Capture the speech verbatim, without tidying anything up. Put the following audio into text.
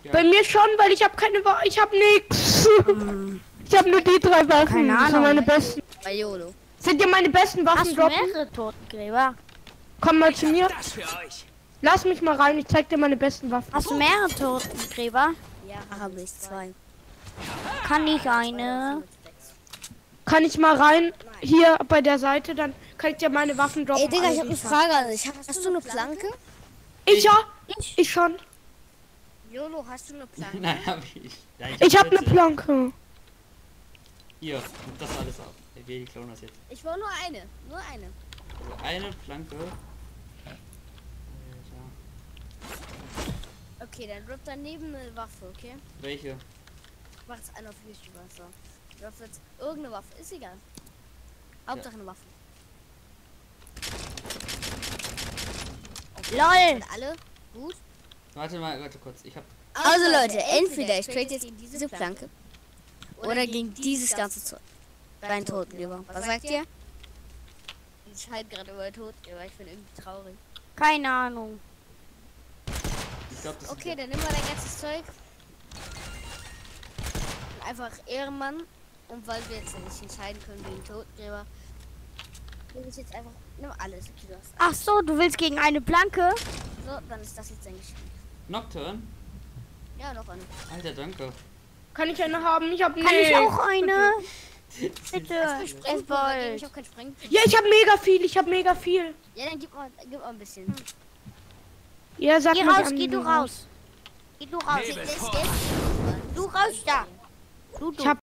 Ja. Bei mir schon, weil ich habe keine Wa ich habe nix. Ich habe nur die drei Waffen. Keine Das sind Ahnung. meine besten. Bei YOLO. Sind ja meine besten Waffen Hast du droppen? mehrere Totengräber? Komm mal zu mir. Das für euch. Lass mich mal rein, ich zeig dir meine besten Waffen. Hast du mehrere Totengräber? Ja, habe ich zwei. Kann ich eine? Kann ich mal rein? Hier bei der Seite, dann kann ich dir meine Waffen droppen. Ey, Digga, alle, ich habe die eine hab. Frage an dich. Hast du eine Planke? Ich ja. Ich schon. YOLO, hast du eine Planke? Nein, hab ich. Ja, Ich habe eine Plätze. Planke. Hier, nimm das alles auf. Wir klauen das jetzt. Ich wollte nur eine. Nur eine. Also eine Planke. Alter. Okay, dann droppt daneben eine Waffe, okay? Welche? Mach jetzt einen auf Wasser. Droppt jetzt irgendeine Waffe. Ist egal. Hauptsache eine Waffe. LOL! Und alle? Gut. Warte mal, warte kurz. Ich hab. Also Leute, entweder ich trade jetzt gegen diese Planke oder gegen dieses ganze Zeug. Dein Totengräber. Was sagt ihr? Ich entscheide gerade über Totengräber. Ich bin irgendwie traurig. Keine Ahnung. Ich glaub, das Okay, ist dann nimm mal dein ganzes Zeug. Einfach Ehrenmann. Und weil wir jetzt nicht entscheiden können wegen Totengräber, nehme ich jetzt einfach. Nimm alles. Okay, du hast Ach so, du willst gegen eine Planke? so, dann ist das jetzt dein Geschenk. Nocturne? Ja, noch eine. Alter, danke. Kann ich eine haben? Ich habe Kann ich auch eine? Bitte. Hast du Sprengstoff dagegen? Ich Esbold. hab kein Sprengstoff. Ja, ich habe mega viel. Ich habe mega viel. Ja, dann gib mal, gib mal ein bisschen. Ja, sag Geh mal die raus, geh du anderen. raus. Geh du raus. Hebel Jetzt, vor. jetzt. Du raus da. Du, du. Ich hab